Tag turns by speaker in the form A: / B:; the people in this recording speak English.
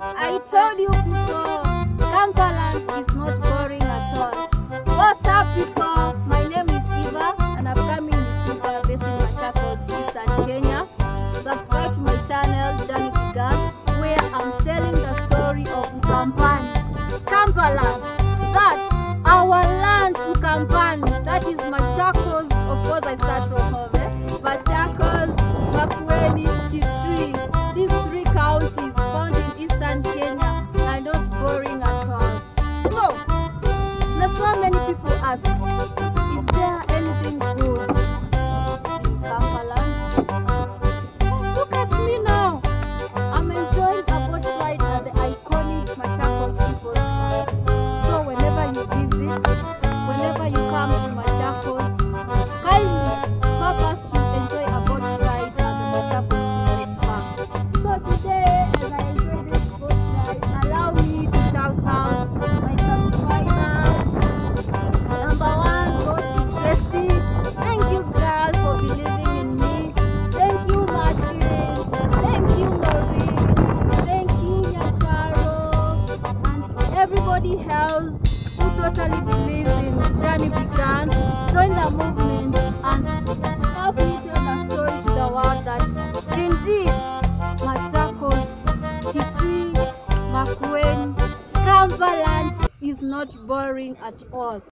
A: I told you people, Kambaland is not boring at all. What's up people? My name is Eva and I'm coming YouTuber based in Machakos, Eastern Kenya. Subscribe to my channel, Journey Began, where I'm telling the story of Ukambani. Kambaland, that's our land Ukambani. That is Machakos, of course I start from home. Machakos, Makueni, Kitui. These three counties found in Eastern Kenya are not boring at all. So, now so many people ask, is there anything good in Kambaland? Look at me now. I'm enjoying a boat ride at the iconic Machakos People's Park. So whenever you visit, whenever you come to Machakos, kindly help us to enjoy a boat ride at the Machakos People's Park. So today, as I enjoy this boat ride, allow me to shout out my subscribers. Number one goes to Tracy. Thank you girls for believing in me. Thank you Martin. Thank you Maureen. Thank you Nyacharo. And everybody else who totally believes in Journey Began. Join the movement and help me tell the story to the world that indeed Machakos, Kitui, Makueni, Kambaland is not boring at all.